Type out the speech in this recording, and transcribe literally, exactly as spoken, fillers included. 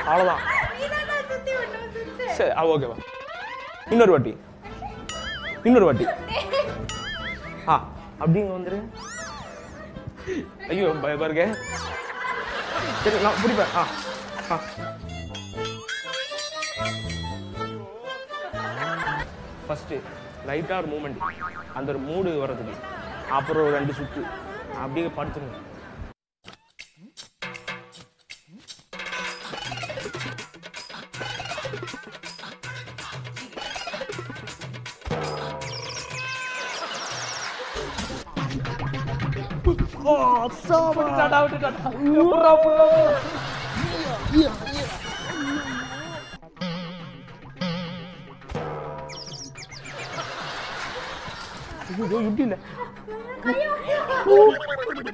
அவ்வளோதான். சரி ஓகேவா. இன்னொரு வாட்டி இன்னொரு வாட்டி ஆ அப்படிங்க வந்துரு. ஐயோ பாருங்க. சரி நான் பிடிப்பேன். ஆ ஆ ஃபஸ்ட்டு லைட்டாக ஒரு மூமெண்ட், அந்த ஒரு மூடு வர்றதுக்கு, அப்புறம் ரெண்டு சுற்று அப்படியே படுத்துருங்க. Oh, so much. Tada, tada, tada. Pura, pura. Yeah, yeah, yeah. Ayo, ayo, ayo.